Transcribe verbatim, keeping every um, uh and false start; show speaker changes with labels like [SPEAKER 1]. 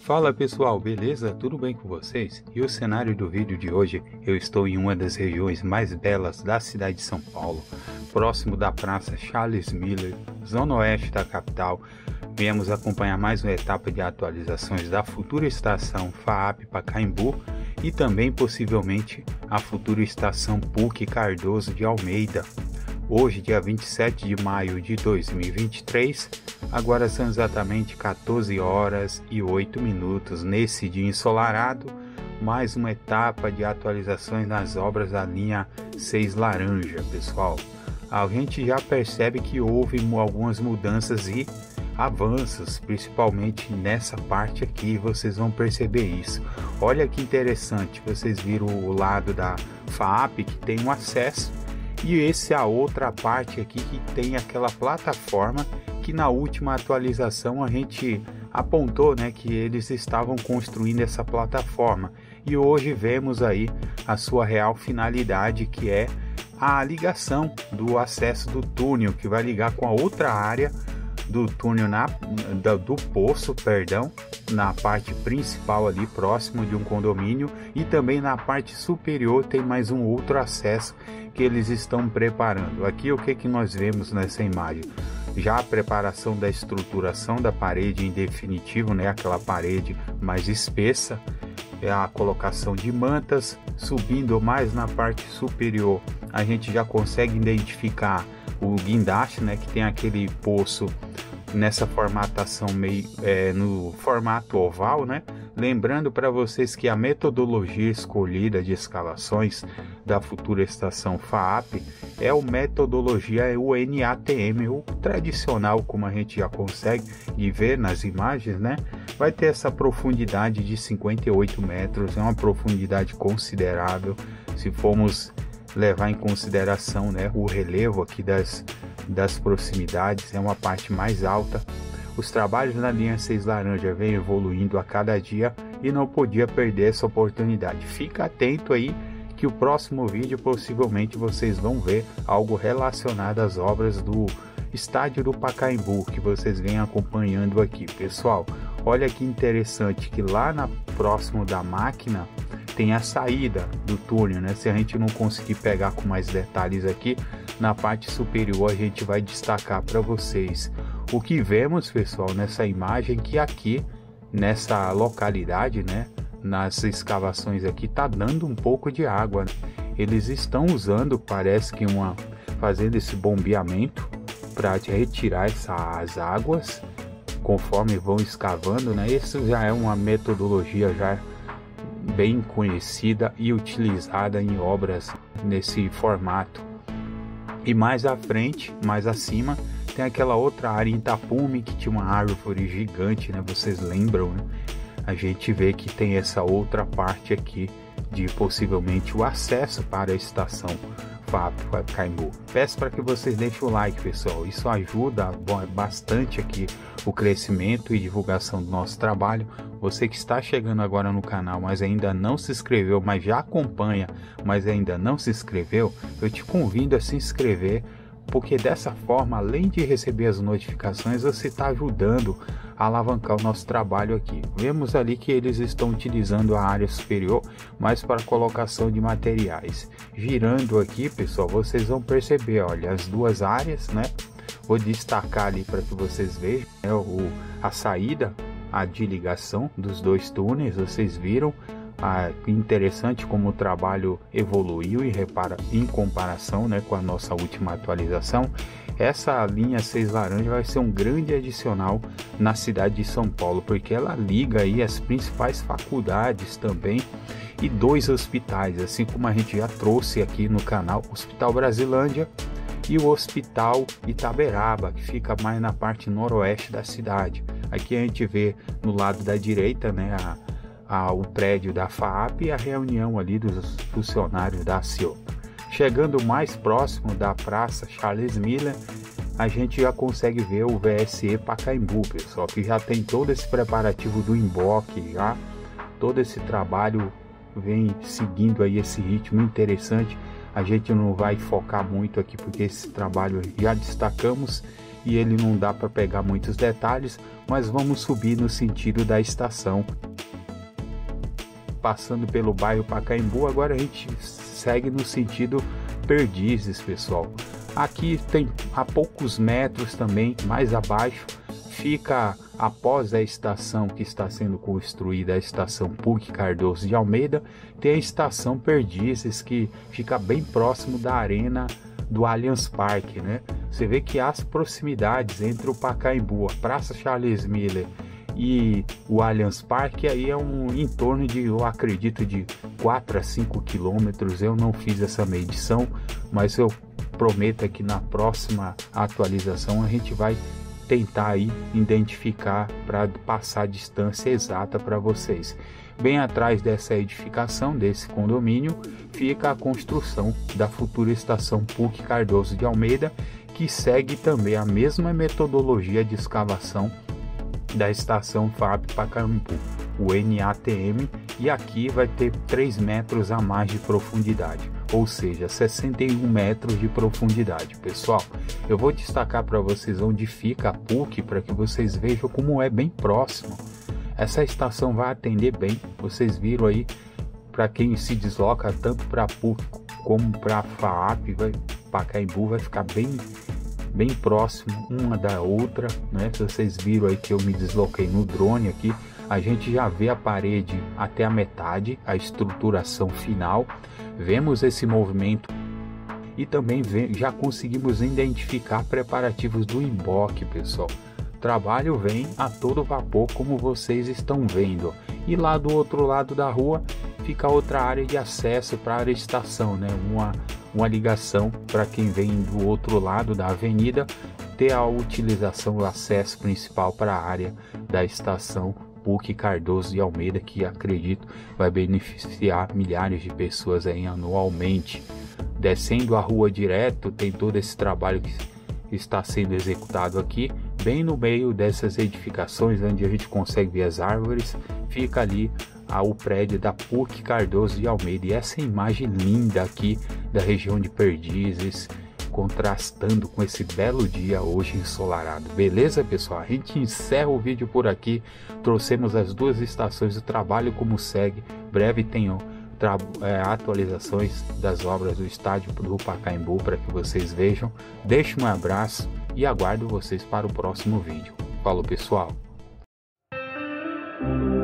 [SPEAKER 1] Fala pessoal, beleza? Tudo bem com vocês? E o cenário do vídeo de hoje, eu estou em uma das regiões mais belas da cidade de São Paulo, próximo da Praça Charles Miller, zona oeste da capital. Viemos acompanhar mais uma etapa de atualizações da futura estação FAAP Pacaembu e também possivelmente a futura estação P U C Cardoso de Almeida. Hoje, dia vinte e sete de maio de dois mil e vinte e três, agora são exatamente quatorze horas e oito minutos nesse dia ensolarado, mais uma etapa de atualizações nas obras da linha seis Laranja, pessoal. A gente já percebe que houve algumas mudanças e avanços, principalmente nessa parte aqui, vocês vão perceber isso. Olha que interessante, vocês viram o lado da FAAP que tem um acesso, e esse é a outra parte aqui que tem aquela plataforma que na última atualização a gente apontou, né, que eles estavam construindo essa plataforma, e hoje vemos aí a sua real finalidade, que é a ligação do acesso do túnel, que vai ligar com a outra área do túnel na, da, do poço, perdão, na parte principal ali próximo de um condomínio, e também na parte superior tem mais um outro acesso que eles estão preparando. Aqui o que que nós vemos nessa imagem? Já a preparação da estruturação da parede em definitivo, né, aquela parede mais espessa, é a colocação de mantas. Subindo mais na parte superior, a gente já consegue identificar o guindaste, né, que tem aquele poço nessa formatação meio é, no formato oval, né? Lembrando para vocês que a metodologia escolhida de escavações da futura estação FAAP é a metodologia é o N A T M, o tradicional, como a gente já consegue ver nas imagens, né? Vai ter essa profundidade de cinquenta e oito metros, é uma profundidade considerável se formos levar em consideração, né, o relevo aqui das, das proximidades, é uma parte mais alta. Os trabalhos na linha seis Laranja vêm evoluindo a cada dia e não podia perder essa oportunidade. Fica atento aí que o próximo vídeo possivelmente vocês vão ver algo relacionado às obras do estádio do Pacaembu, que vocês vêm acompanhando aqui. Pessoal, olha que interessante que lá na próximo da máquina tem a saída do túnel, né? Se a gente não conseguir pegar com mais detalhes aqui, na parte superior a gente vai destacar para vocês. O que vemos, pessoal, nessa imagem, que aqui nessa localidade, né, nas escavações aqui tá dando um pouco de água, né? Eles estão usando, parece que uma fazendo esse bombeamento para retirar essas águas conforme vão escavando, né? Isso já é uma metodologia já bem conhecida e utilizada em obras nesse formato. E mais à frente, mais acima, tem aquela outra área em tapume que tinha uma árvore gigante, né? Vocês lembram, né? A gente vê que tem essa outra parte aqui de possivelmente o acesso para a estação FAAP Pacaembu. Peço para que vocês deixem o like, pessoal, isso ajuda bastante aqui o crescimento e divulgação do nosso trabalho. Você que está chegando agora no canal, mas ainda não se inscreveu, mas já acompanha, mas ainda não se inscreveu, eu te convido a se inscrever, porque dessa forma, além de receber as notificações, você está ajudando a alavancar o nosso trabalho aqui. Vemos ali que eles estão utilizando a área superior mais para colocação de materiais. Girando aqui, pessoal, vocês vão perceber, olha, as duas áreas, né? Vou destacar ali para que vocês vejam, né, o, a saída, a de ligação dos dois túneis. Vocês viram ah, interessante como o trabalho evoluiu e repara em comparação, né, com a nossa última atualização. Essa linha seis Laranja vai ser um grande adicional na cidade de São Paulo, porque ela liga aí as principais faculdades também e dois hospitais, assim como a gente já trouxe aqui no canal, o Hospital Brasilândia e o Hospital Itaberaba, que fica mais na parte noroeste da cidade. Aqui a gente vê no lado da direita, né, a, a, o prédio da FAAP e a reunião ali dos funcionários da C I O. Chegando mais próximo da Praça Charles Miller, a gente já consegue ver o V S E Pacaembu, pessoal, que já tem todo esse preparativo do emboque, já todo esse trabalho vem seguindo aí esse ritmo interessante. A gente não vai focar muito aqui porque esse trabalho já destacamos e ele não dá para pegar muitos detalhes, mas vamos subir no sentido da estação. Passando pelo bairro Pacaembu, agora a gente segue no sentido Perdizes, pessoal. Aqui tem a poucos metros também, mais abaixo, fica após a estação que está sendo construída, a estação P U C Cardoso de Almeida, tem a estação Perdizes, que fica bem próximo da arena do Allianz Parque, né? Você vê que as proximidades entre o Pacaembu, a Praça Charles Miller e o Allianz Parque aí é um em torno de, eu acredito, de quatro a cinco quilômetros. Eu não fiz essa medição, mas eu prometo que na próxima atualização a gente vai tentar aí identificar para passar a distância exata para vocês. Bem atrás dessa edificação, desse condomínio, fica a construção da futura estação P U C Cardoso de Almeida, que segue também a mesma metodologia de escavação da estação FAP Pacaembu, o N A T M, e aqui vai ter três metros a mais de profundidade, ou seja, sessenta e um metros de profundidade. Pessoal, eu vou destacar para vocês onde fica a P U C para que vocês vejam como é bem próximo. Essa estação vai atender bem, vocês viram aí, para quem se desloca tanto para a P U C como para a FAP, vai, Pacaembu vai ficar bem bem próximo uma da outra, né? Se vocês viram aí que eu me desloquei no drone aqui, a gente já vê a parede até a metade, a estruturação final, vemos esse movimento e também vê, já conseguimos identificar preparativos do emboque, pessoal. O trabalho vem a todo vapor, como vocês estão vendo. E lá do outro lado da rua fica outra área de acesso para a estação, né? Uma, uma ligação para quem vem do outro lado da avenida ter a utilização do acesso principal para a área da estação P U C Cardoso de Almeida, que acredito vai beneficiar milhares de pessoas aí anualmente. Descendo a rua direto, tem todo esse trabalho que está sendo executado aqui, bem no meio dessas edificações, onde a gente consegue ver as árvores, fica ali ah, o prédio da P U C Cardoso de Almeida, e essa imagem linda aqui da região de Perdizes, contrastando com esse belo dia hoje ensolarado. Beleza, pessoal? A gente encerra o vídeo por aqui, trouxemos as duas estações do trabalho como segue, breve tenham É, atualizações das obras do estádio do Pacaembu para que vocês vejam. Deixo um abraço e aguardo vocês para o próximo vídeo. Falou, pessoal!